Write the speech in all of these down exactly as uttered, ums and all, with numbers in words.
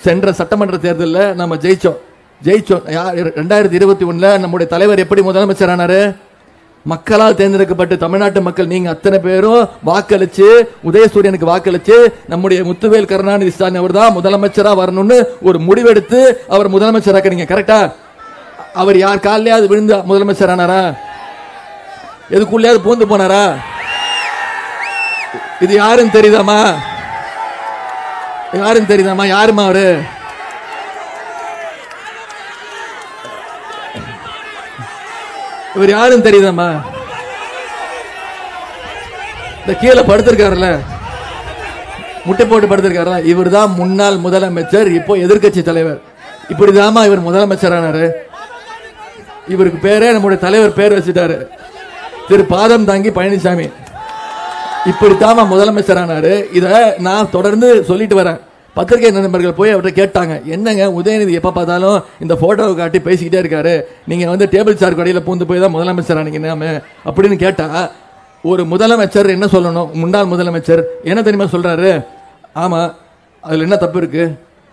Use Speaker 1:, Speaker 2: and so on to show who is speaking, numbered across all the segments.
Speaker 1: சென்ற சட்டமன்ற தேர்தலில் நம்ம ஜெயிச்சோம் ஜெயிச்சோம் ரெண்டாயிரத்தி இருபத்தி ஒண்ணுல நம்முடைய தலைவர் எப்படி முதலமைச்சர் ஆனாரு? மக்களால் தேர்ந்தெடுக்கப்பட்டு தமிழ்நாட்டு மக்கள் நீங்க அத்தனை பேரும் வாக்களிச்சு உதயசூரியனுக்கு வாக்களிச்சு நம்முடைய முத்துவேல் கருணாநிதி ஸ்டாலின் அவர் தான் முதலமைச்சரா வரணும்னு ஒரு முடிவெடுத்து அவர் முதலமைச்சராக்குறீங்க. கரெக்டா? அவர் யார் காலையாவது விழுந்து முதலமைச்சர் ஆனாரா? எதுக்குள்ளேயாவது பூந்து போனாரா? இது யாருன்னு தெரியுதாமா? யாருன்னு தெரியுதாமா? யாருமா அவரு? இவர் யாருன்னு தெரியுதாமா? இந்த கீழே படுத்திருக்காருல, முட்டை போட்டு படுத்திருக்காருல, இவர் தான் முன்னாள் முதலமைச்சர், இப்போ எதிர்கட்சி தலைவர். இப்படிதாமா இவர் முதலமைச்சர் ஆனாரு. இவருக்கு பேரே நம்முடைய தலைவர் பேர் வச்சுட்டாரு, திரு பாதம் தாங்கி பழனிசாமி. இப்படித்தாமா முதலமைச்சர் ஆனாரு. இத நான் தொடர்ந்து சொல்லிட்டு வரேன். பத்திரிகை நண்பர்கள் போய் அவர்கிட்ட கேட்டாங்க, என்னங்க உதயநிதி எப்ப பார்த்தாலும் இந்த போட்டோவை காட்டி பேசிக்கிட்டே இருக்காரு, நீங்க வந்து டேபிள் சார் கடையில் பூந்து போய் தான் முதலமைச்சர் ஆனீங்க அப்படின்னு கேட்டா, ஒரு முதலமைச்சர் என்ன சொல்லணும்? முன்னாள் முதலமைச்சர் என்ன தெரியுமா சொல்றாரு? ஆமா, அதுல என்ன தப்பு இருக்கு?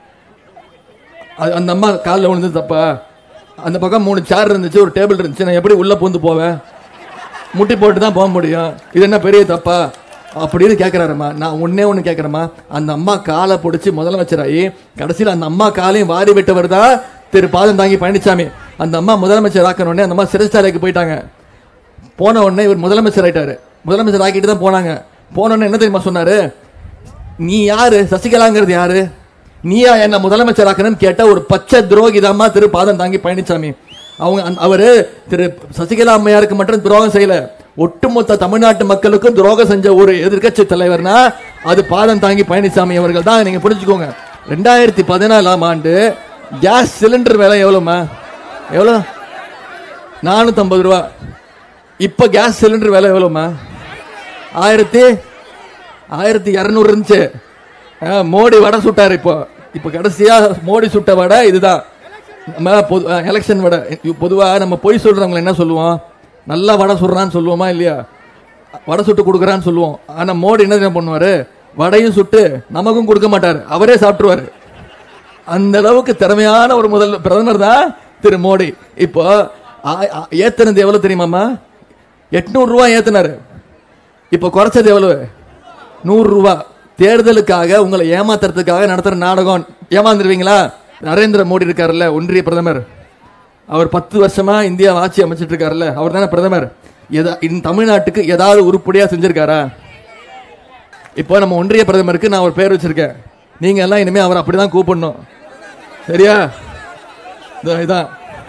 Speaker 1: அந்த அம்மா காலில் விழுந்து தப்பா? அந்த பக்கம் மூணு சேர் இருந்துச்சு, ஒரு டேபிள் இருந்துச்சு, நான் எப்படி உள்ள பூந்து போவேன்? முட்டி போட்டு தான் போக முடியும், இது என்ன பெரிய தப்பா அப்படின்னு கேட்கிறாருமா. நான் ஒன்னே ஒண்ணு கேட்கிறேமா, அந்த அம்மா காலை பிடிச்சி முதலமைச்சராகி கடைசியில் அந்த அம்மா காலையும் வாரி விட்டவர் தான் திரு பாதம் தாங்கி பழனிசாமி. அந்த அம்மா முதலமைச்சர் ஆக்கணுன்னே அந்த அம்மா சிறைச்சாலைக்கு போயிட்டாங்க. போன உடனே இவர் முதலமைச்சர் ஆயிட்டாரு. முதலமைச்சர் ஆக்கிட்டு தான் போனாங்க. போன உடனே என்ன தெரியுமா சொன்னாரு? நீ யாரு? சசிகலாங்கிறது யாரு? நீயா என்ன முதலமைச்சர் ஆக்கணும்னு கேட்ட ஒரு பச்சை துரோகிதாமா திரு பாதம் தாங்கி பழனிசாமி. அவங்க அவரு திரு சசிகலா அம்மையாருக்கு மட்டும் துரோகம் செய்யல, ஒட்டுமொத்த தமிழ்நாட்டு மக்களுக்கும் துரோகம் செஞ்ச ஒரு எதிர்கட்சி தலைவர்னா அது பாதம் தாங்கி பழனிசாமி அவர்கள் தான். நீங்க புரிஞ்சுக்கோங்க. ரெண்டாயிரத்தி பதினாலாம் ஆண்டு கேஸ் சிலிண்டர் விலை எவ்வளவுமா? எவ்வளவு? நானூத்தி ஐம்பது ரூபா. இப்ப கேஸ் சிலிண்டர் விலை எவ்வளவுமா? ஆயிரத்தி ஆயிரத்தி இருநூறு இருந்துச்சு. மோடி வடை சுட்டாரு. இப்போ இப்ப கடைசியா மோடி சுட்ட வடை இதுதான். நம்ம எலெக்ஷன் வடை. பொதுவா நம்ம பொய் சொல்றவங்க என்ன சொல்லுவோம்? நல்லா வடை சுடுறான்னு சொல்லுவோமா இல்லையா? வடை சுட்டு கொடுக்குறான்னு சொல்லுவோம். ஆனா மோடி என்ன பண்ணுவாரு? வடையும் சுட்டு நமக்கும் கொடுக்க மாட்டாரு, அவரே சாப்பிட்டுருவாரு. அந்த அளவுக்கு திறமையான ஒரு முதல் பிரதமர் தான் திரு மோடி. இப்போ ஏத்துனது எவ்வளவு தெரியுமாமா? எட்நூறு ரூபாய் ஏத்தினாரு. இப்ப குறைச்சது எவ்வளவு? நூறு ரூபாய். தேர்தலுக்காக உங்களை ஏமாத்துறதுக்காக நடத்துற நாடகம். ஏமாந்துருவீங்களா? நரேந்திர மோடி இருக்காருல்ல, ஒன்றிய பிரதமர், அவர் பத்து வருஷமா இந்தியா ஆட்சி அமைச்சிட்டு இருக்காருல்ல, அவர் தானே பிரதமர். தமிழ்நாட்டுக்கு ஏதாவது உருப்படியா செஞ்சிருக்காரா? இப்போ நம்ம ஒன்றிய பிரதமருக்கு நான் ஒரு பேர் வச்சிருக்கேன், நீங்க எல்லாம் இனிமே அவர் அப்படிதான் கூப்பிடணும், சரியா? இதான்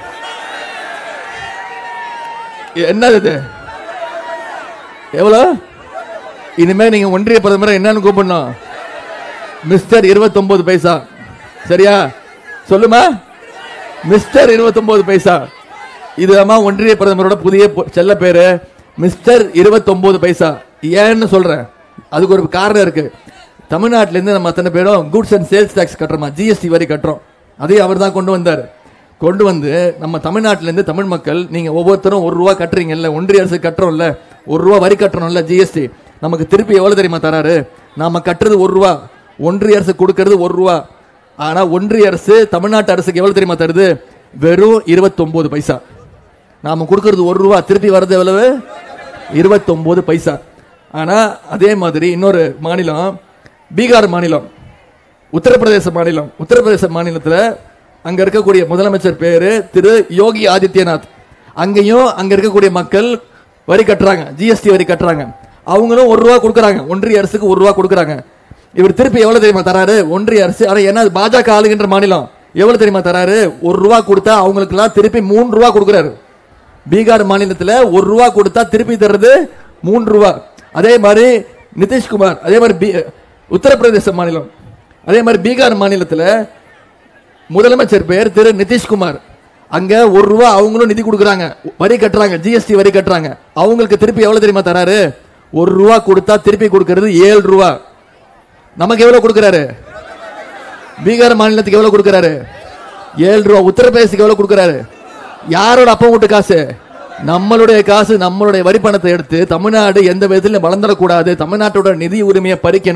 Speaker 1: என்னது இது? எவ்வளவு? இனிமே நீங்க ஒன்றிய பிரதமரை என்னன்னு கூப்பிடணும்? மிஸ்டர் இருபத்தி ஒன்பது பைசா, சரியா? சொல்லுமா, மிஸ்டர் இருபத்தி ஒன்பது பைசா. இதுதான் ஒன்றிய பிரதமரோட புதிய செல்ல பேரு, மிஸ்டர் இருபத்தி ஒன்பது பைசா. ஏன்னு சொல்றேன், அதுக்கு ஒரு காரணம் இருக்கு. தமிழ்நாட்டில இருந்து நம்ம அத்தனை பேரும் குட்ஸ் அண்ட் சேல்ஸ் டாக்ஸ் கட்டுறோமா, ஜிஎஸ்டி வரி கட்டுறோம். அதே அவர் தான் கொண்டு வந்தார். கொண்டு வந்து நம்ம தமிழ்நாட்டில இருந்து தமிழ் மக்கள், நீங்க ஒவ்வொருத்தரும் ஒரு ரூபா கட்டுறீங்கல்ல, ஒன்றிய அரசு கட்டுறோம்ல, ஒரு ரூபா வரி கட்டுறோம்ல ஜிஎஸ்டி, நமக்கு திருப்பி எவ்வளவு தெரியுமா தராரு? நாம கட்டுறது ஒரு ரூபா, ஒன்றிய அரசு கொடுக்கறது ஒரு ரூபா. ஆனா ஒன்றிய அரசு தமிழ்நாட்டு அரசுக்கு எவ்வளவு தெரியுமா தருது? வெறும் இருபத்தி ஒன்பது பைசா. நாம கொடுக்கறது ஒரு ரூபா, திருப்பி வர்றது எவ்வளவு? இருபத்தி ஒன்பது பைசா. ஆனா அதே மாதிரி இன்னொரு மாநிலம், பீகார் மாநிலம், உத்தரப்பிரதேச மாநிலம். உத்தரப்பிரதேச மாநிலத்தில் அங்க இருக்கக்கூடிய முதலமைச்சர் பேரு திரு யோகி ஆதித்யநாத். அங்கேயும் அங்க இருக்கக்கூடிய மக்கள் வரி கட்டுறாங்க, ஜிஎஸ்டி வரி கட்டுறாங்க. அவங்களும் ஒரு ரூபா கொடுக்கறாங்க, ஒன்றிய அரசுக்கு ஒரு ரூபா கொடுக்கறாங்க. இவர் திருப்பி எவ்வளவு தெரியுமா தராரு? ஒன்றிய அரசு, ஆனா என்ன பாஜக ஆளுகின்ற மாநிலம், எவ்வளவு தெரியுமா தராரு? ஒரு ரூபா கொடுத்தா அவங்களுக்கு எல்லாம் திருப்பி மூன்று ரூபா கொடுக்கறாரு. பீகார் மாநிலத்தில் ஒரு ரூபா கொடுத்தா திருப்பி தர்றது மூன்று ரூபா. அதே மாதிரி நிதிஷ்குமார், அதே மாதிரி உத்தரப்பிரதேச மாநிலம், அதே மாதிரி பீகார் மாநிலத்தில் முதலமைச்சர் பேர் திரு நிதிஷ்குமார். அங்க ஒரு ரூபா அவங்களும் நிதி கொடுக்கறாங்க, வரி கட்டுறாங்க, ஜிஎஸ்டி வரி கட்டுறாங்க. அவங்களுக்கு திருப்பி எவ்வளவு தெரியுமா தராரு? ஒரு ரூபா கொடுத்தா திருப்பி கொடுக்கிறது ஏழு ரூபா. நமக்கு எவ்வளவு கொடுக்கிறாரு? பீகார் மாநிலத்துக்கு எவ்வளவு கொடுக்கிறாரு? ஏழு ரூபா. உத்தரப்பிரதேசத்துக்கு எவ்வளவு கொடுக்கிறாரு? யாரோட அப்பா வீட்டு காசு? நம்மளுடைய காசு, நம்மளுடைய வரி பணத்தை எடுத்து தமிழ்நாடு எந்த விதத்திலும் வளர்ந்துடக்கூடாது, தமிழ்நாட்டோட நிதி உரிமையை பறிக்கணும்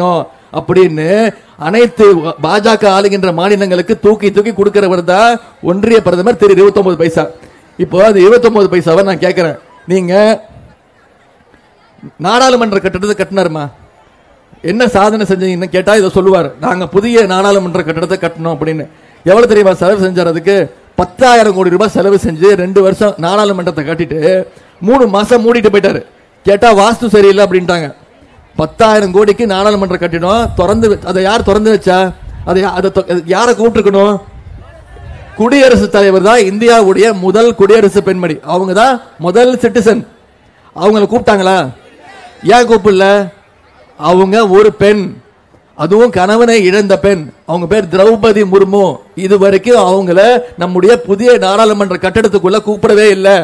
Speaker 1: அப்படின்னு அனைத்து பாஜக ஆளுகின்ற மாநிலங்களுக்கு தூக்கி தூக்கி கொடுக்கிறவர் தான் ஒன்றிய பிரதமர் திரு இருபத்தி ஒன்பது பைசா. இப்போ அது இருபத்தி ஒன்பது பைசாவை நான் கேட்கிறேன், நீங்க நாடாளுமன்ற கட்டடத்தை கட்டினாருமா, என்ன சாதனை செஞ்சீங்கன்னு கேட்டா இதை சொல்லுவார், நாங்க புதிய நாடாளுமன்ற கட்டடத்தை கட்டணும் அப்படின்னு. எவ்வளவு தெரியுமா செலவு செஞ்சார்? அதுக்கு பத்தாயிரம் கோடி ரூபாய் செலவு செஞ்சு ரெண்டு வருஷம் நாடாளுமன்றத்தை கட்டிட்டு மூணு மாசம் மூடிட்டு போயிட்டாரு. கேட்டா வாஸ்து சரியில்லை அப்படின்ட்டாங்க. பத்தாயிரம் கோடிக்கு நாடாளுமன்ற கட்டிடம் திறந்து, அதை யார் திறந்து வச்சா? அதை யாரை கூப்பிட்டுருக்கணும்? குடியரசுத் தலைவர் தான் இந்தியாவுடைய முதல் குடியரசு பெண்மணி, அவங்க தான் முதல் சிட்டிசன். அவங்கள கூப்பிட்டாங்களா? ஏன் கூப்பிடல? அவங்க ஒரு பெண், அதுவும் கணவனை இழந்த பெண். அவங்க பேர் திரௌபதி முர்மு. இது வரைக்கும் அவங்கள நம்முடைய புதிய நாடாளுமன்ற கட்டடத்துக்குள்ள கூப்பிடவே இல்லை.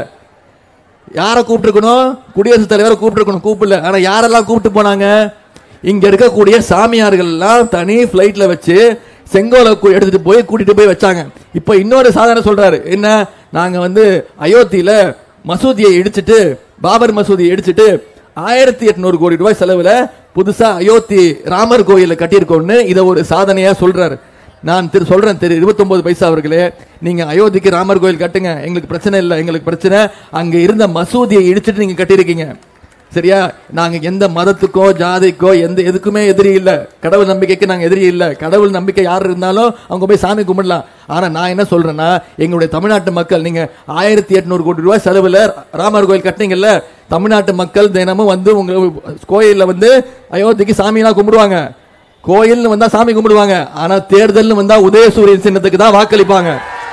Speaker 1: யாரை கூப்பிட்டுருக்கணும்? குடியரசுத் தலைவரை கூப்பிட்டுருக்கணும், கூப்பிடல. ஆனா யாரெல்லாம் கூப்பிட்டு போனாங்க? இங்க இருக்கக்கூடிய சாமியார்கள் எல்லாம் தனி பிளைட்ல வச்சு செங்கோலை எடுத்துட்டு போய் கூட்டிட்டு போய் வச்சாங்க. இப்ப இன்னொரு சாதனை சொல்றாரு, என்ன? நாங்க வந்து அயோத்தியில மசூதியை இடிச்சிட்டு, பாபர் மசூதியை இடிச்சிட்டு ஆயிரத்தி எட்நூறு கோடி ரூபாய் செலவுல புதுசா அயோத்தி ராமர் கோயில கட்டியிருக்கோம்னு இதை ஒரு சாதனையா சொல்றாரு. நான் திரு சொல்றேன் திரு இருபத்தி ஒன்பது பைசா அவர்களே, நீங்க அயோத்திக்கு ராமர் கோயில் கட்டுங்க, எங்களுக்கு பிரச்சனை இல்லை. எங்களுக்கு பிரச்சனை அங்க இருந்த மசூதியை இடிச்சிட்டு நீங்க கட்டியிருக்கீங்க, சரியா? நாங்க எந்த மதத்துக்கோ ஜாதிக்கோ எந்த எதுக்குமே எதிரி இல்லை. கடவுள் நம்பிக்கைக்கு நாங்க எதிரி இல்லை. கடவுள் நம்பிக்கை யார் இருந்தாலும் அவங்க போய் சாமி கும்பிடலாம். ஆனா நான் என்ன சொல்றேன்னா, எங்களுடைய தமிழ்நாட்டு மக்கள், நீங்க ஆயிரத்தி எட்நூறு கோடி ரூபாய் செலவுல ராமர் கோயில் கட்டினீங்கல்ல, தமிழ்நாட்டு மக்கள் தினமும் வந்து உங்க கோயில்ல வந்து அயோத்திக்கு சாமியெல்லாம் கும்பிடுவாங்க. கோயில் வந்தா சாமி கும்பிடுவாங்க. ஆனா தேர்தல் வந்தா உதயசூரியன் சின்னத்துக்கு தான் வாக்களிப்பாங்க.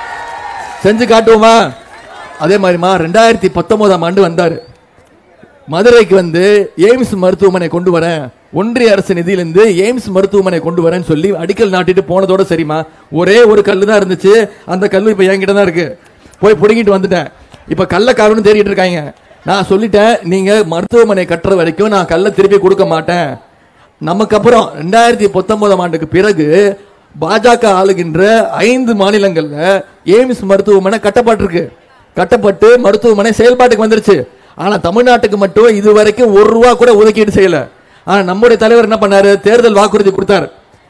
Speaker 1: செஞ்சு காட்டுவோமா? அதே மாதிரிமா ரெண்டாயிரத்தி பத்தொன்பதாம் ஆண்டு வந்தாரு மதுரைக்கு, வந்து எய்ம்ஸ் மருத்துவமனை கொண்டு வரேன், ஒன்றிய அரசு நிதியிலிருந்து எய்ம்ஸ் மருத்துவமனை கொண்டு வரேன்னு சொல்லி அடிக்கல் நாட்டிட்டு போனதோட சரிமா, ஒரே ஒரு கல்லு தான் இருந்துச்சு. அந்த கல்லு இப்ப என்கிட்ட தான் இருக்கு, போய் பிடிங்கிட்டு வந்துட்டேன். இப்ப கல்ல காரணம் தேடிட்டு இருக்காங்க. நான் சொல்லிட்டேன், நீங்க மருத்துவமனை கட்டுற வரைக்கும் நான் கல்ல திருப்பி கொடுக்க மாட்டேன். நமக்கு அப்புறம் ரெண்டாயிரத்தி பத்தொன்பதாம் ஆண்டுக்கு பிறகு பாஜக ஆளுகின்ற ஐந்து மாநிலங்கள்ல எய்ம்ஸ் மருத்துவமனை கட்டப்பட்டிருக்கு. கட்டப்பட்டு மருத்துவமனை செயல்பாட்டுக்கு வந்துருச்சு. ஆனா தமிழ்நாட்டுக்கு மட்டும் இதுவரைக்கும் ஒரு ரூபா கூட ஒதுக்கீடு செய்யல. ஆனா நம்முடைய தலைவர் என்ன பண்ணாரு? தேர்தல் வாக்குறுதி கொடுத்தார்.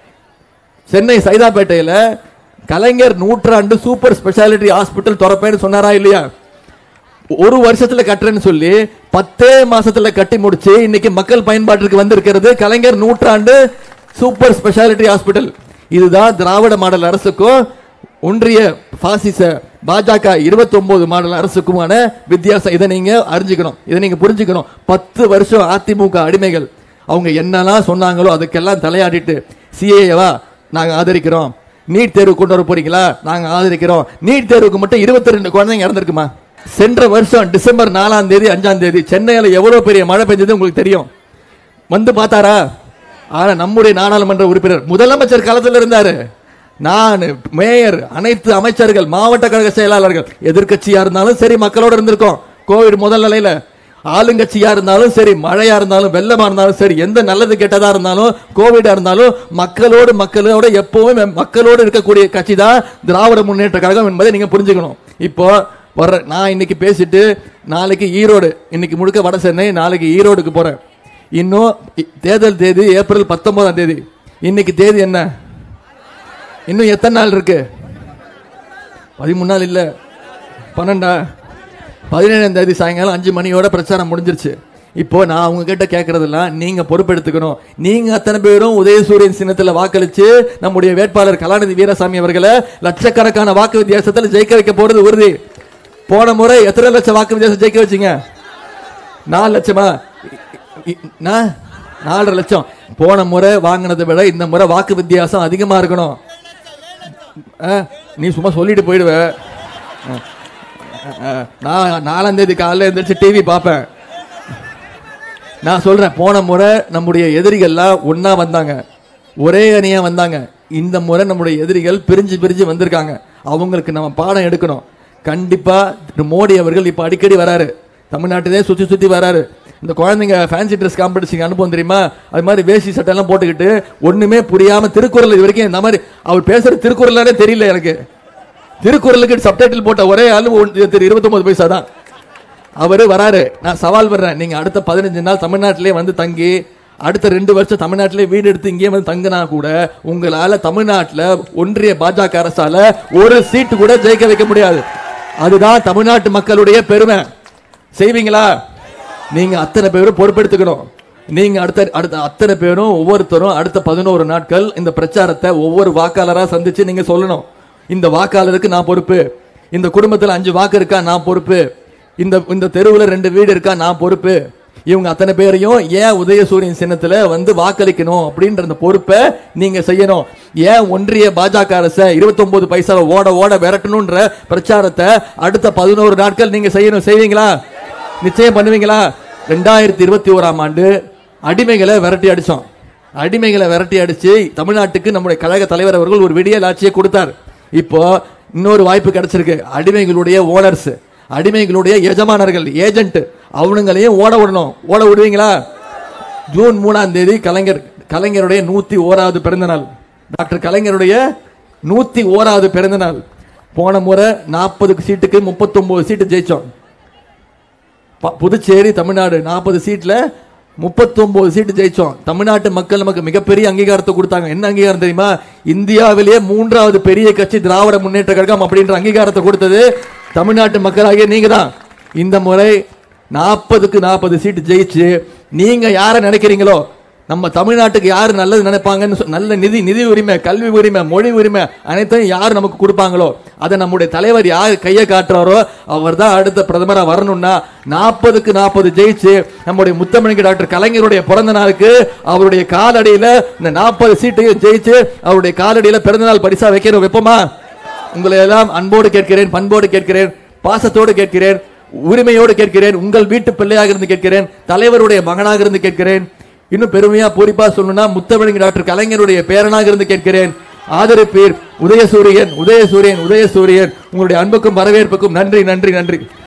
Speaker 1: சென்னை சைதாப்பேட்டையில கலைஞர் நூற்றாண்டு சூப்பர் ஸ்பெஷாலிட்டி ஹாஸ்பிட்டல் திறப்பேன்னு சொன்னாரா இல்லையா? ஒரு வருஷத்துல கட்டுறேன்னு சொல்லி பத்தே மாசத்துல கட்டி முடிச்சு இன்னைக்கு மக்கள் பயன்பாட்டிற்கு வந்திருக்கிறது கலைஞர் நூற்றாண்டு சூப்பர் ஸ்பெஷாலிட்டி ஹாஸ்பிட்டல். இதுதான் திராவிட மாடல் அரசுக்கும் ஒன்றிய பாசிச பாஜக இருபத்தி ஒன்பது மாடல் அரசுக்குமான வித்தியாசம். இதை நீங்க அறிஞ்சுக்கணும், இதை நீங்க புரிஞ்சுக்கணும். பத்து வருஷம் அதிமுக அடிமைகள் அவங்க என்னெல்லாம் சொன்னாங்களோ அதுக்கெல்லாம் தலையாடிட்டு சிஏவா நாங்க ஆதரிக்கிறோம், நீட் தேர்வு கொண்டு வர போறீங்களா, நாங்க ஆதரிக்கிறோம். நீட் தேர்வுக்கு மட்டும் இருபத்தி ரெண்டு குழந்தைங்க இறந்திருக்குமா? சென்ற வருஷம் டிசம்பர் நாலாம் தேதி அஞ்சாம் தேதி சென்னையில எவ்வளவு பெரிய மழை பெஞ்சது உங்களுக்கு தெரியும். வந்து பார்த்தாரா? ஆனா நம்முடைய நாடாளுமன்ற உறுப்பினர் முதலமைச்சர் காலத்தில் இருந்தாரு. நான் மேயர், அனைத்து அமைச்சர்கள், மாவட்ட கழக செயலாளர்கள், எதிர்கட்சியா இருந்தாலும் சரி மக்களோட இருந்திருக்கோம். கோவிட் முதல் நிலையில ஆளுங்கட்சியா இருந்தாலும் சரி, மழையா இருந்தாலும் வெள்ளமா இருந்தாலும் சரி, எந்த நல்லது கெட்டதா இருந்தாலும் கோவிடா இருந்தாலும் மக்களோடு மக்களோட எப்பவுமே மக்களோடு இருக்கக்கூடிய கட்சி தான் திராவிட முன்னேற்ற கழகம் என்பதை நீங்க புரிஞ்சுக்கணும். இப்போ வர்ற நான் இன்னைக்கு பேசிட்டு நாளைக்கு ஈரோடு, இன்னைக்கு முழுக்க வட சென்னை, நாளைக்கு ஈரோடுக்கு போறேன். இன்னும் தேர்தல் தேதி ஏப்ரல் பத்தொன்பதாம் தேதி. இன்னைக்கு தேதி என்ன? இன்னும் எத்தனை நாள் இருக்கு? பதிமூணு நாள் இல்ல, பன்னெண்டா பதினேழாம் தேதி சாயங்காலம் அஞ்சு மணியோட பிரச்சாரம் முடிஞ்சிருச்சு. இப்போ நான் அவங்க கிட்ட கேட்கறதெல்லாம் நீங்க பொறுப்பெடுத்துக்கணும். நீங்க அத்தனை பேரும் உதயசூரியன் சின்னத்துல வாக்களிச்சு நம்முடைய வேட்பாளர் கலாநிதி வீராசாமி அவர்களை லட்சக்கணக்கான வாக்கு வித்தியாசத்தில் ஜெயிக்க வைக்க போறது உறுதி. போன முறை எத்தனை லட்சம் வாக்கு வித்தியாசம் ஜெயிக்க வச்சீங்க? நாலு லட்சமா? நாலரை லட்சம். போன முறை வாங்கினதை விட இந்த முறை வாக்கு வித்தியாசம் அதிகமா இருக்கணும். நீ சும்மா சொல்லிட்டு போயிடுவ. நான் நாலாம் தேதி காலையில் எழுந்திரிச்சு டிவி பார்ப்பேன். நான் சொல்றேன், போன முறை நம்முடைய எதிரிகள்லாம் ஒன்னா வந்தாங்க, ஒரே அணியா வந்தாங்க. இந்த முறை நம்முடைய எதிரிகள் பிரிஞ்சு பிரிஞ்சு வந்திருக்காங்க. அவங்களுக்கு நம்ம பாடம் எடுக்கணும். கண்டிப்பா மோடி அவர்கள் இப்ப அடிக்கடி வராரு, தமிழ்நாட்டிலே சுத்தி சுத்தி வராரு. இந்த குழந்தைங்க ஃபேன்சி ட்ரெஸ் காம்படிஷன் அனுப்புவோம் தெரியுமா, அது மாதிரி வேஷ்டி சட்டை எல்லாம் போட்டுக்கிட்டு ஒண்ணுமே புரியாம திருக்குறள் இது வரைக்கும் இந்த மாதிரி அவர் பேசுற திருக்குறளானே தெரியல எனக்கு. திருக்குறளுக்கு சப்டைட்டில் போட்ட ஒரே ஆளு இருபத்தி ஒன்பது பைசா தான். அவரு வராரு. நான் சவால் வர்றேன், நீங்க அடுத்த பதினஞ்சு நாள் தமிழ்நாட்டிலே வந்து தங்கி அடுத்த ரெண்டு வருஷம் தமிழ்நாட்டிலே வீடு எடுத்து இங்கே வந்து தங்கினா கூட உங்களால தமிழ்நாட்டில் ஒன்றிய பாஜக அரசால ஒரு சீட்டு கூட ஜெயிக்க வைக்க முடியாது. அதுதான் தமிழ்நாட்டு மக்களுடைய பெருமை. செய்வீங்களா? நீங்க அத்தனை பேரும் பொறுப்பெடுத்துக்கணும். நீங்க அடுத்த அடுத்த அத்தனை பேரும் ஒவ்வொருத்தரும் அடுத்த பதினோரு நாட்கள் இந்த பிரச்சாரத்தை ஒவ்வொரு வாக்காளரா சந்திச்சு நீங்க சொல்லணும். இந்த வாக்காளருக்கு நான் பொறுப்பு, இந்த குடும்பத்தில் அஞ்சு வாக்கு இருக்கா நான் பொறுப்பு, இந்த இந்த தெருவில் ரெண்டு வீடு இருக்கா நான் பொறுப்பு. இவங்க அத்தனை பேரையும் ஏன் உதயசூரியன் சின்னத்துல வந்து வாக்களிக்கணும் அப்படின்ற அந்த பொறுப்பை நீங்க செய்யணும். ஏன் ஒன்றிய பாஜக அரசை இருபத்தி ஒன்பது பைசா ஓட ஓட விரட்டணும்ன்ற பிரச்சாரத்தை அடுத்த பதினோரு நாட்கள் நீங்க செய்யணும். செய்வீங்களா? நிச்சயம் பண்ணுவீங்களா? ரெண்டாயிரத்தி இருபத்தி ஓராம் ஆண்டு அடிமைகளை விரட்டி அடிச்சோம். அடிமைகளை விரட்டி அடிச்சு தமிழ்நாட்டுக்கு நம்முடைய கழக தலைவர் அவர்கள் ஒரு விடியல் ஆட்சியை கொடுத்தார். இப்போ இன்னொரு வாய்ப்பு கிடைச்சிருக்கு. அடிமைகளுடைய ஓனர்ஸ், அடிமைகளுடைய எஜமானர்கள், ஏஜென்ட், அவனுங்களையும் ஓட விடணும். ஓட விடுவீங்களா? ஜூன் மூணாம் தேதி கலைஞர் கலைஞருடைய நூத்தி ஓராவது பிறந்த நாள். டாக்டர் கலைஞருடைய நூத்தி ஓராவது பிறந்த நாள். போன முறை நாற்பது சீட்டுக்கு முப்பத்தி ஒன்பது சீட்டு ஜெயிச்சோம். புதுச்சேரி தமிழ்நாடு நாற்பது சீட்ல முப்பத்தி ஒன்பது சீட்டு ஜெயிச்சோம். தமிழ்நாட்டு மக்கள் நமக்கு மிகப்பெரிய அங்கீகாரத்தை கொடுத்தாங்க. என்ன அங்கீகாரம் தெரியுமா? இந்தியாவிலேயே மூன்றாவது பெரிய கட்சி திராவிட முன்னேற்ற கழகம் அப்படின்ற அங்கீகாரத்தை கொடுத்தது தமிழ்நாட்டு மக்களாகிய நீங்க தான். இந்த முறை நாற்பதுக்கு நாற்பது சீட்டு ஜெயிச்சு நீங்க யார நினைக்கிறீங்களோ, நம்ம தமிழ்நாட்டுக்கு யாரு நல்லது நினைப்பாங்கன்னு, நல்ல நிதி நிதி உரிமை, கல்வி உரிமை, மொழி உரிமை அனைத்தையும் யார் நமக்கு கொடுப்பாங்களோ அதை நம்முடைய தலைவர் யார் கையை காட்டுறாரோ அவர் தான் அடுத்த பிரதமரா வரணும்னா நாற்பதுக்கு நாற்பது ஜெயிச்சு நம்முடைய முத்தமிழ் டாக்டர் கலைஞருடைய பிறந்த நாளுக்கு அவருடைய காலடியில இந்த நாற்பது சீட்டையும் ஜெயிச்சு அவருடைய காலடியில பிறந்த நாள் பரிசா வைக்கிறோம். வைப்போமா? உங்களை எல்லாம் அன்போடு கேட்கிறேன், பண்போடு கேட்கிறேன், பாசத்தோடு கேட்கிறேன், உரிமையோடு கேட்கிறேன், உங்கள் வீட்டு பிள்ளையாக இருந்து கேட்கிறேன், தலைவருடைய மகனாக இருந்து கேட்கிறேன், இன்னும் பெருமையா பூரிப்பா சொல்லணும்னா முத்தமிழ் டாக்டர் கலைஞருடைய பேரனாக இருந்து கேட்கிறேன். ஆதரிப்பீர். உதயசூரியன், உதயசூரியன், உதயசூரியன். உங்களுடைய அன்புக்கும் வரவேற்புக்கும் நன்றி, நன்றி, நன்றி.